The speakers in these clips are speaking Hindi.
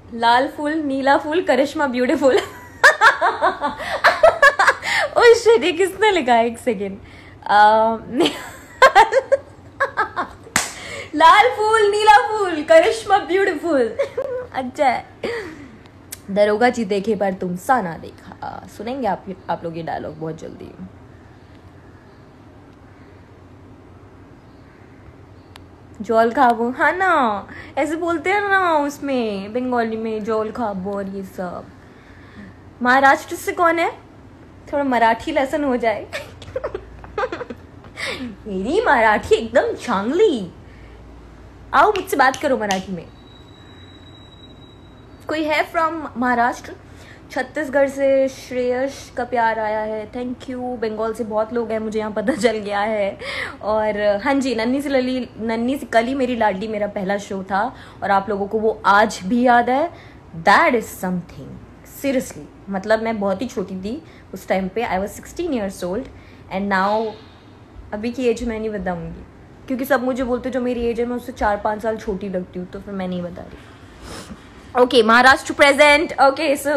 लाल फूल, नीला फूल, करिश्मा ब्यूटीफुल। ओ शिट, ये किसने लिखा है? एक सेकेंड। लाल फूल, नीला फूल, करिश्मा ब्यूटीफुल। अच्छा है। दरोगा जी देखे पर तुम सा ना देखा। सुनेंगे आप लोग ये डायलॉग बहुत जल्दी। जौल खाबो, हाँ ना, ऐसे बोलते हैं ना उसमें बंगाली में, जौल खाबो और ये सब। महाराष्ट्र से कौन है? थोड़ा मराठी लेसन हो जाए। मेरी मराठी एकदम चांगली। आओ मुझसे बात करो मराठी में। कोई है फ्रॉम महाराष्ट्र? छत्तीसगढ़ से श्रेयस का प्यार आया है, थैंक यू। बंगाल से बहुत लोग हैं, मुझे यहाँ पता चल गया है। और हाँ जी, नन्ही से कल ही मेरी लाडली मेरा पहला शो था और आप लोगों को वो आज भी याद है। That is something seriously. मतलब मैं बहुत ही छोटी थी उस टाइम पे। I was 16 years old and now अभी की एज मैं नहीं बताऊंगी क्योंकि सब मुझे बोलते जो मेरी एज है मैं उससे 4-5 साल छोटी लगती हूँ, तो फिर मैं नहीं बता रही। Okay, Maharashtra present. Okay so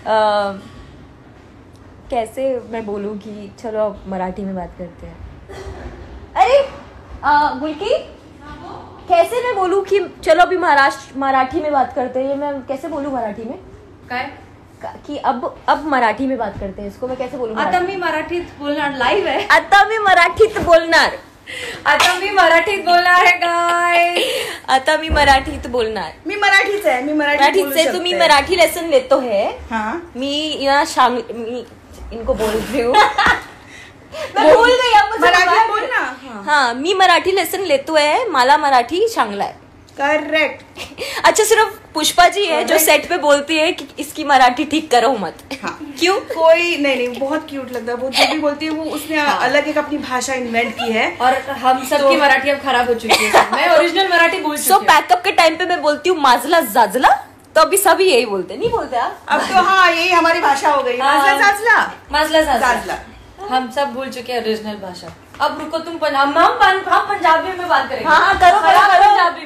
कैसे मैं बोलूँ कि चलो अब मराठी में बात करते हैं। अरे गुलकी, कैसे मैं बोलूँ कि चलो अभी मराठी में बात करते हैं? ये मैं कैसे बोलूँ मराठी में? काय कि अब मराठी में बात करते हैं, इसको मैं कैसे बोलूँ? आता मी मराठीत बोलणार, लाईव्ह आहे। आता मी मराठीत बोलणार। आता मी मराठीत बोलणार आहे गाय। आता मी मराठीत बोलणार। मी मराठीच आहे, मी मराठीत से तुम्ही मराठी लेसन लेतो है। हाँ, मी मी इनको बोल रही हूँ। मैं भूल गई, अब मुझे मराठी बोलना। हाँ, मी मराठी लेसन लेतो है, मला मराठी चांगला है। करेक्ट। अच्छा, सिर्फ पुष्पा जी है जो सेट पे बोलती है कि इसकी मराठी ठीक करो मत। हाँ। क्यों? कोई नहीं, बहुत क्यूट लगता है वो जो भी बोलती है। वो उसने अलग एक अपनी भाषा इन्वेंट की है और हम सबकी मराठी अब खराब हो चुकी है। मैं ओरिजिनल मराठी बोल सो पैकअप के टाइम पे मैं बोलती हूँ माजला जाजला, तो अभी सभी यही बोलते, नहीं बोलते आप? अब तो हाँ, यही हमारी भाषा हो गई। माजला जाजला, माजला जाजला। जाजला हम सब भूल चुके हैं ओरिजिनल भाषा। अब रुको, तुम हम पंजाबी में बात करेंगे। हाँ, करो पंजाबी।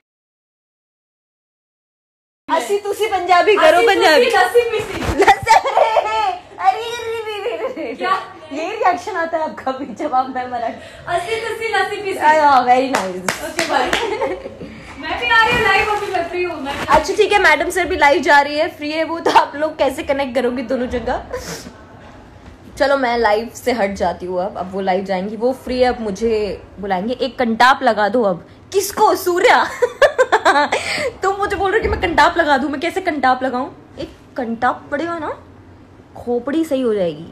असी तुसी पंजाबी करो, पंजाबी। क्या ये रिएक्शन आता है आपका भी जब आप मैं मराठी? असी तुसी लस्सी पीसी। Very nice. Okay bye. मैं भी आ रही हूँ लाइव, अभी लग रही हूँ। अच्छा ठीक है, मैडम सर भी लाइव जा रही है, फ्री है वो, तो आप लोग कैसे कनेक्ट करोगे दोनों जगह? चलो मैं लाइव से हट जाती हूँ। अब वो लाइव जाएंगी, वो फ्री है, अब मुझे बुलाएंगे। एक कंटाप लगा दो अब। किसको? सूर्या। तुम मुझे बोल रहे हो कि मैं कंटाप लगा दूं। मैं कैसे कंटाप लगाऊं? एक कंटाप पड़ेगा ना, खोपड़ी सही हो जाएगी।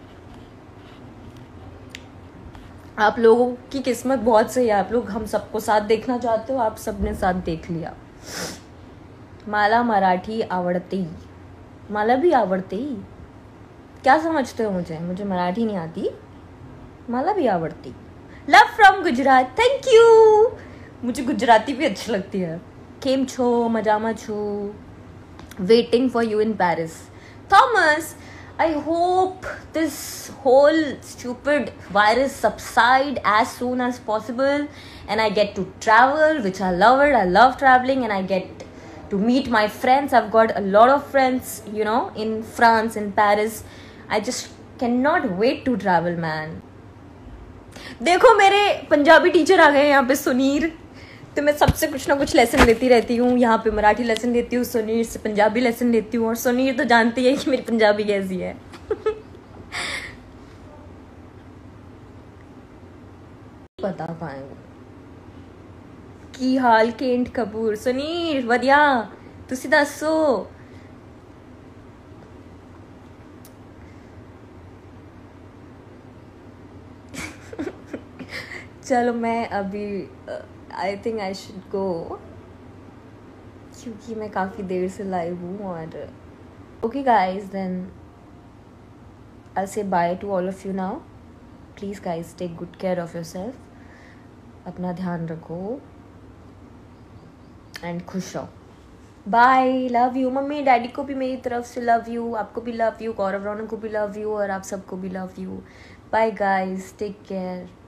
आप लोगों की किस्मत बहुत सही है, आप लोग हम सबको साथ देखना चाहते हो, आप सबने साथ देख लिया। मला मराठी आवडते, मला भी आवडते। क्या समझते हो मुझे मराठी नहीं आती, मला भी आवडती। Love from Gujarat, thank you. मुझे गुजराती भी अच्छी लगती है। केम छो, मजामा छो, waiting for you in Paris. Thomas, I hope this whole stupid virus subside as soon as possible and I get to travel, which I love it. I love traveling and I get to meet my friends. I've got a lot of friends, you know, in France, in Paris. I just cannot wait to travel, man. देखो मेरे पंजाबी टीचर आ गए यहाँ पे, सुनीर। तो मैं सबसे कुछ ना कुछ लेसन लेती रहती हूँ। यहाँ पे मराठी लेसन लेती हूँ, सुनीर से पंजाबी लेसन लेती हूँ, और सुनीर तो जानती है कि मेरी पंजाबी कैसी है। बता पाएंगे की हाल केंट कपूर। सुनीर वधिया, तुसी दसो। चलो मैं अभी I think I should go, क्योंकि मैं काफ़ी देर से लाइव हूँ। और okay guys, then I say bye to all of you now. Please guys take good care of yourself, अपना ध्यान रखो एंड खुश रहो। Bye, love you. Mummy daddy को भी मेरी तरफ से लव यू, आपको भी लव यू, गौरव रौनक को भी लव यू, और आप सबको भी love you. Bye guys, take care.